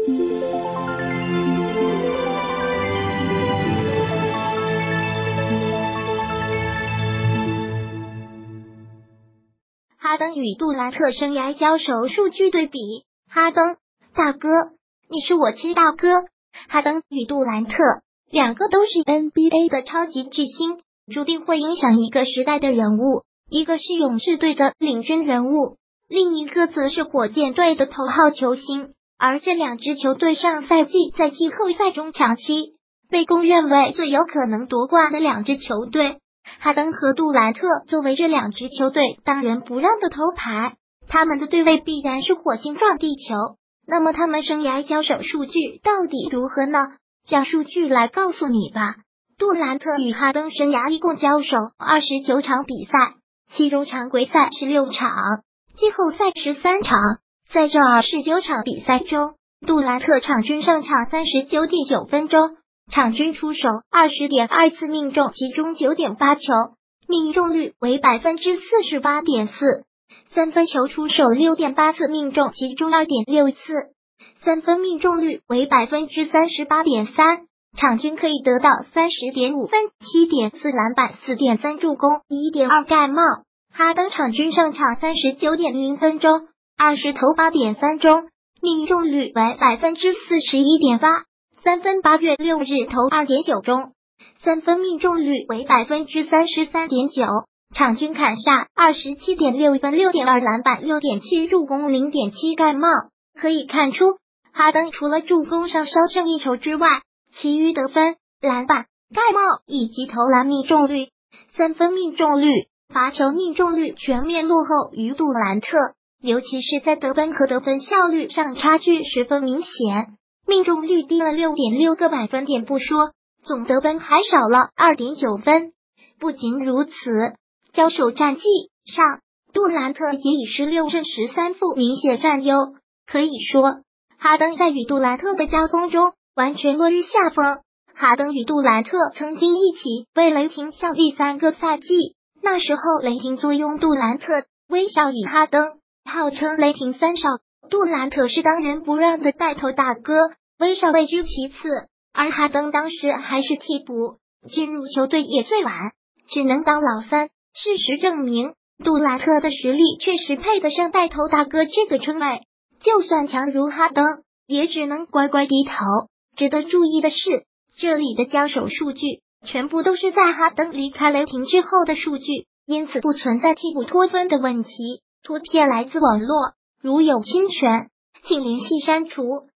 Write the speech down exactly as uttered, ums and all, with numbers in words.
哈登与杜兰特生涯交手数据对比。哈登，大哥，你是我亲大哥。哈登与杜兰特，两个都是 N B A 的超级巨星，注定会影响一个时代的人物。一个是勇士队的领军人物，另一个则是火箭队的头号球星。而这两支球队上赛季在季后赛中抢七，被公认为最有可能夺冠的两支球队。哈登和杜兰特作为这两支球队当仁不让的头牌，他们的对位必然是火星撞地球。那么他们生涯交手数据到底如何呢？让数据来告诉你吧。杜兰特与哈登生涯一共交手二十九场比赛，其中常规赛十六场，季后赛十三场。在这二十九场比赛中，杜兰特场均上场 三十九点九 分钟，场均出手 二十点二 次命中，其中 九点八 球，命中率为 百分之四十八点四， 三分球出手 六点八 次命中，其中 二点六 次，三分命中率为 百分之三十八点三， 场均可以得到 三十点五 分， 七点四 篮板， 四点三 助攻， 一点二 盖帽。哈登场均上场 三十九点零 分钟，二十投 八点三 中，命中率为 百分之四十一点八， 三分八月六日投 二点九 中，三分命中率为 百分之三十三点九， 场均砍下 二十七点六 分， 六点二 篮板， 六点七 助攻， 零点七 盖帽。可以看出，哈登除了助攻上稍胜一筹之外，其余得分、篮板、盖帽以及投篮命中率、三分命中率、罚球命中率全面落后于杜兰特，尤其是在得分和得分效率上差距十分明显，命中率低了 六点六 个百分点不说，总得分还少了 二点九 分。不仅如此，交手战绩上，杜兰特也以十六胜十三负明显占优，可以说哈登在与杜兰特的交锋中完全落于下风。哈登与杜兰特曾经一起为雷霆效力三个赛季，那时候雷霆坐拥杜兰特、威少与哈登，号称雷霆三少。杜兰特是当仁不让的带头大哥，威少位居其次，而哈登当时还是替补，进入球队也最晚，只能当老三。事实证明，杜兰特的实力确实配得上带头大哥这个称谓，就算强如哈登，也只能乖乖低头。值得注意的是，这里的交手数据全部都是在哈登离开雷霆之后的数据，因此不存在替补脱分的问题。图片来自网络，如有侵权，请联系删除。